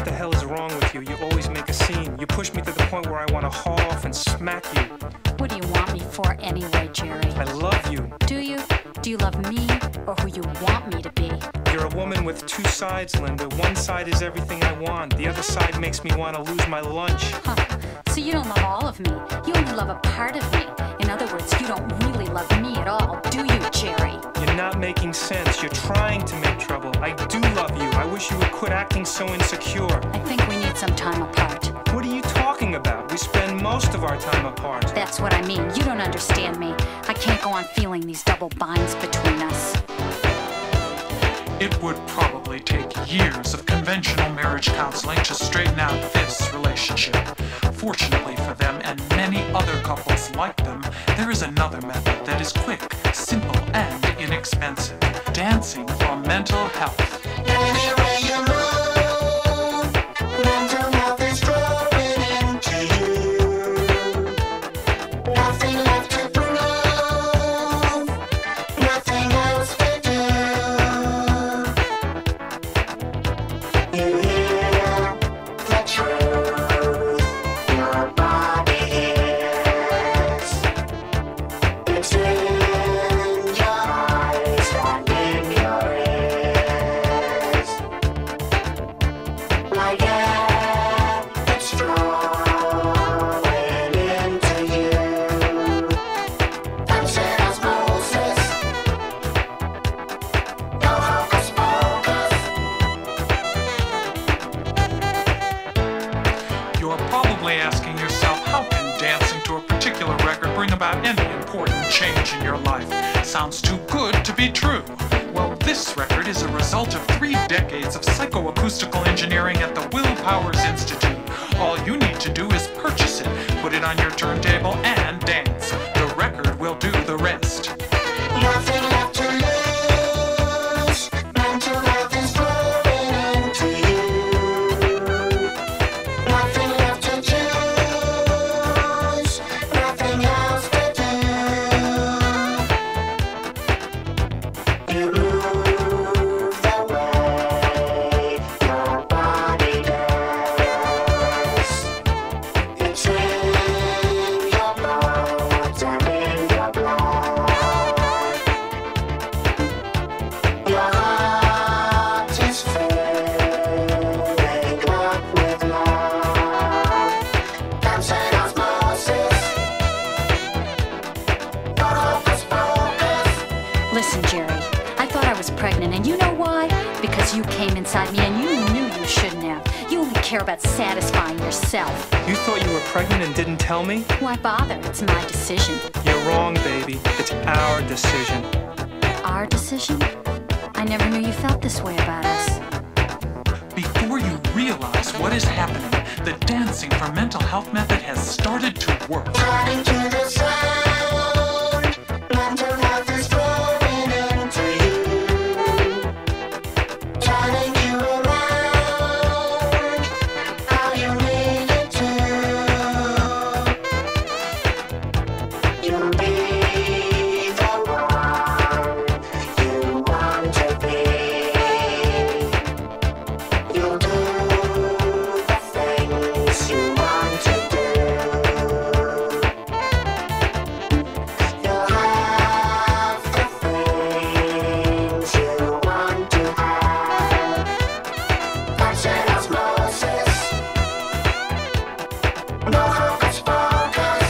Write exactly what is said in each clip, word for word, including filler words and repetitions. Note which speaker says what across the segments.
Speaker 1: What the hell is wrong with you? You always make a scene. You push me to the point where I want to haul off and smack you.
Speaker 2: What do you want me for anyway, Jerry?
Speaker 1: I love you.
Speaker 2: Do you? Do you love me or who you want me to be?
Speaker 1: You're a woman with two sides, Linda. One side is everything I want. The other side makes me want to lose my lunch.
Speaker 2: Huh. So you don't love all of me. You only love a part of me. In other words, you don't really love me at all, do you, Jerry?
Speaker 1: You're not making sense. You're trying to make trouble. I do love you. I wish you would quit acting so insecure.
Speaker 2: I think we need some time apart.
Speaker 1: What are you talking about? We spend most of our time apart.
Speaker 2: That's what I mean. You don't understand me. I can't go on feeling these double binds between us.
Speaker 3: It would probably take years of conventional marriage counseling to straighten out this relationship. Fortunately for them and many other couples like them, there is another method that is quick, simple, and inexpensive. Dancing for mental health.
Speaker 4: Anywhere you move, mental health is flowing into you. Nothing left to prove, nothing else to do. You hear the truth, your body hears. It's in your eyes and in your ears. Like air, it's flowing into you. Touch it osmosis. No hocus pocus.
Speaker 3: You're probably asking yourself, how can dancing to a particular record bring about any important change in your life? Sounds too good to be true. Well, this record is a result of three decades of psychoacoustical engineering at the Will Powers Institute. All you need to do is purchase it, put it on your turntable, and dance. The record will do the rest.
Speaker 4: Nothing left to lose. Mental health is flowing into you. Nothing left to choose. Nothing else to do. You move the way your body does. It's in your bones and in your blood. Your heart is filling up with love. Comes in osmosis. No hocus pocus.
Speaker 2: Listen, Jerry, I thought I was pregnant, and you know why? Because you came inside me and you knew you shouldn't have. You only care about satisfying yourself.
Speaker 1: You thought you were pregnant and didn't tell me?
Speaker 2: Why bother? It's my decision.
Speaker 1: You're wrong, baby. It's our decision.
Speaker 2: Our decision? I never knew you felt this way about us.
Speaker 3: Before you realize what is happening, the Dancing for Mental Health method has started to work.
Speaker 4: Turning to the sound. Mental health is flowing into you. Turning you around. How you need it to. You'll be the one you want to be. You'll do the things you want to do. You'll have the things you want to have. Touch and osmosis. No hocus pocus.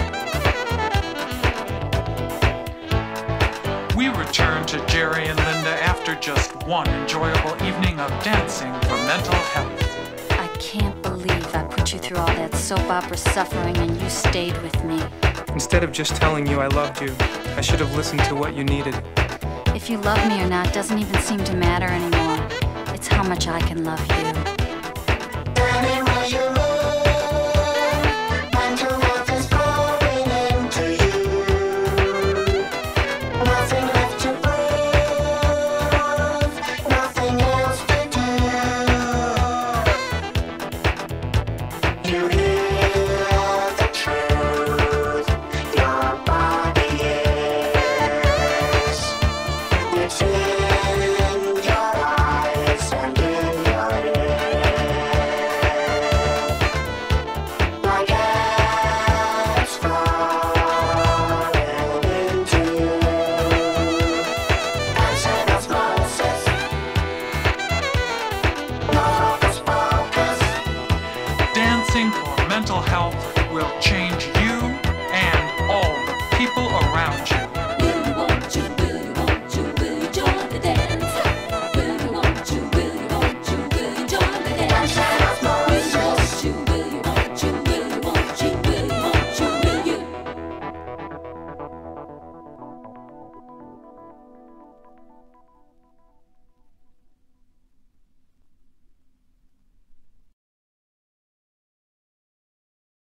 Speaker 3: We return to Jerry and Linda after just one enjoyable evening of dancing for mental health.
Speaker 2: I can't believe I put you through all that soap opera suffering and you stayed with me.
Speaker 1: Instead of just telling you I loved you, I should have listened to what you needed.
Speaker 2: If you love me or not doesn't even seem to matter anymore. It's how much I can love you.